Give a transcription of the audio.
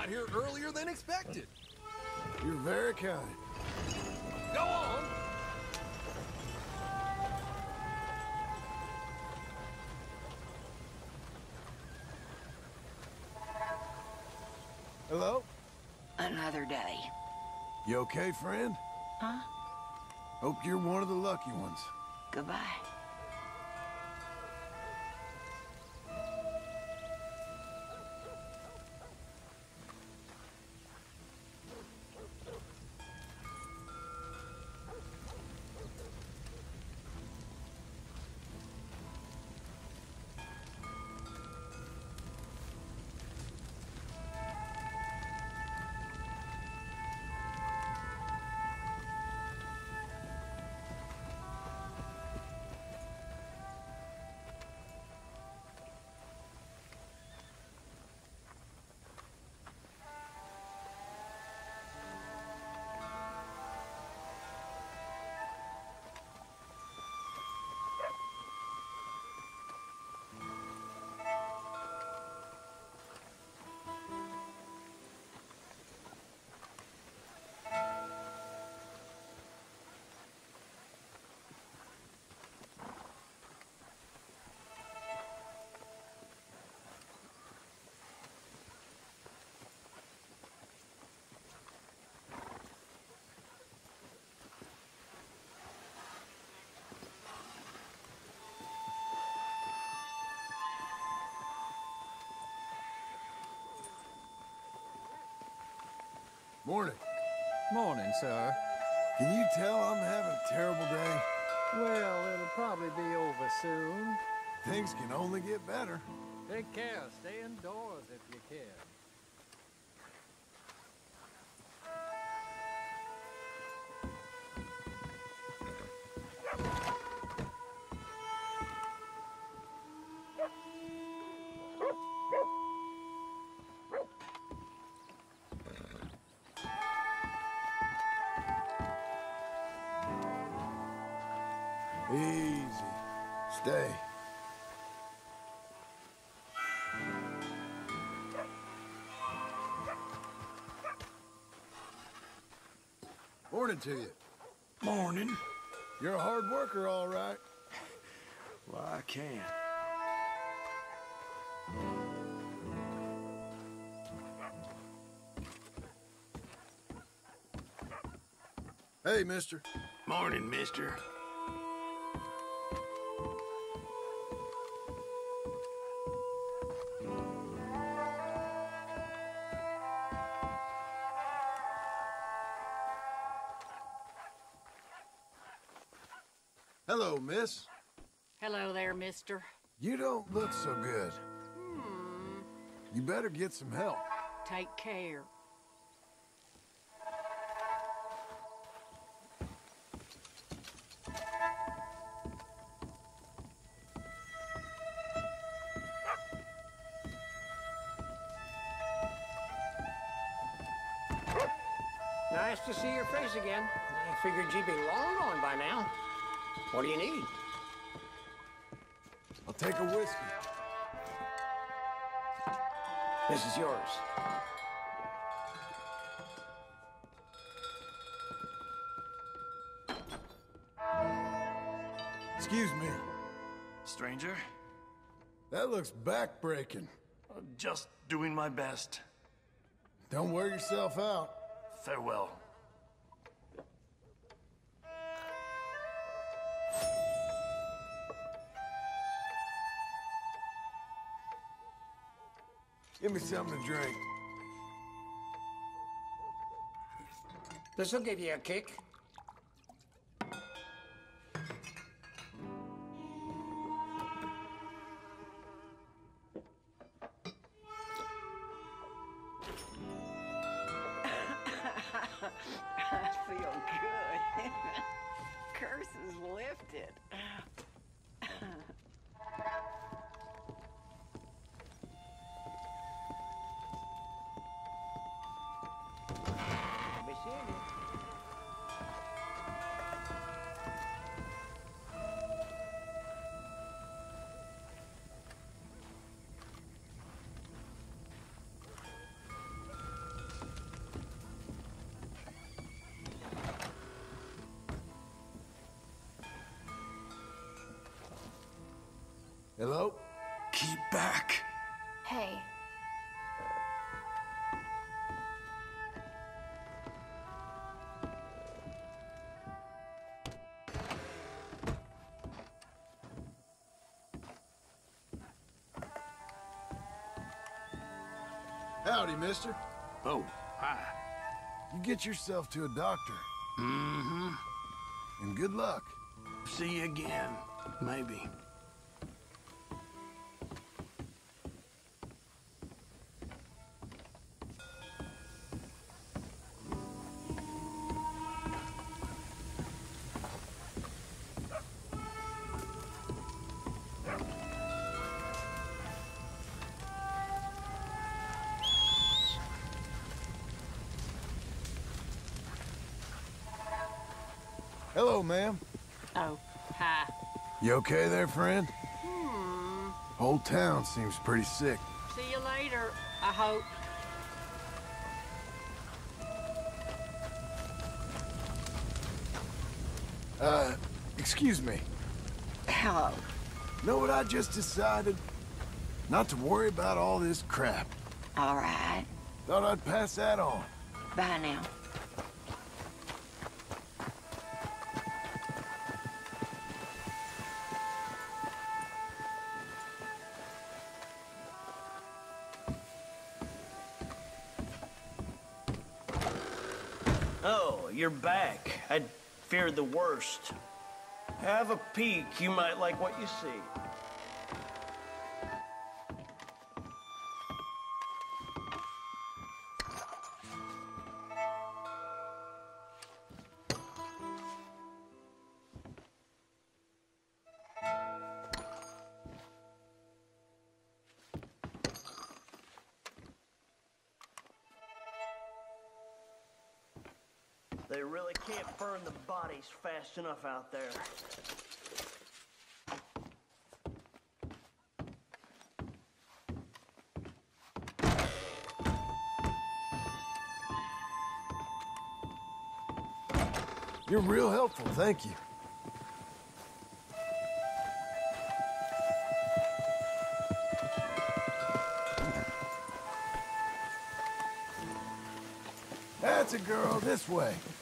here earlier than expected. You're very kind. Go on. Hello? Another day. You okay, friend? Huh? Hope you're one of the lucky ones. Goodbye. Morning. Morning, sir. Can you tell I'm having a terrible day? Well, it'll probably be over soon. Things can only get better. Take care. Stay indoors if you can. Easy. Stay. Morning to you. Morning. You're a hard worker, all right. Well, I can. Hey, mister. Morning, mister. Hello, miss. Hello there, mister. You don't look so good. You better get some help. Take care. Nice to see your face again. I figured you'd be long gone by now. What do you need? I'll take a whiskey. This is yours. Excuse me. Stranger, That looks back-breaking. just doing my best. Don't wear yourself out. Farewell. Give me something to drink. This'll give you a kick. I feel good. Curse is lifted. Be seeing you. Hello? Keep back. Hey. Howdy, mister. Oh, hi. You get yourself to a doctor. Mm-hmm. And good luck. See you again. Maybe. Hello, ma'am. Oh, hi. You okay there, friend? Whole town seems pretty sick. See you later, I hope. Excuse me. Hello. Know what I just decided? Not to worry about all this crap. All right. Thought I'd pass that on. Bye now. Oh, you're back. I feared the worst. Have a peek. You might like what you see. They really can't burn the bodies fast enough out there. You're real helpful, thank you. That's a girl, this way.